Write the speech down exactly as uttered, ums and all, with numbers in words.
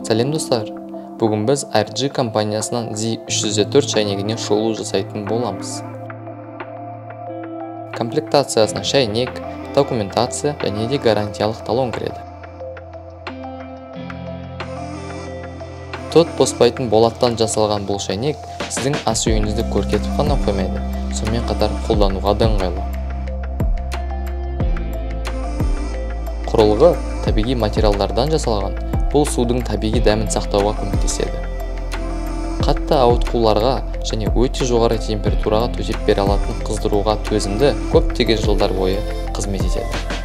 Сәлем достар! Бүгін біз эр джи компаниясынан зет үш жүз төрт шайнегіне шолу жасайтын боламыз. Комплектациясына шайнек, документация және де гарантиялық талон кіреді. Тот боспайтын болаттан жасалған бұл шайнек сіздің ас үйіңізді көркетіп қана қоймайды, сонымен қатар қолдануға да ыңғайлы. Құрылғы табиғи материалдардан жасалған, бұл судың табиғи дәмін сақтауға көмектеседі. Қатты ауытқуларға және өте жоғары температураға төтеп бере алатын қыздыруға төзімді көптеген жылдар бойы қызмет етеді.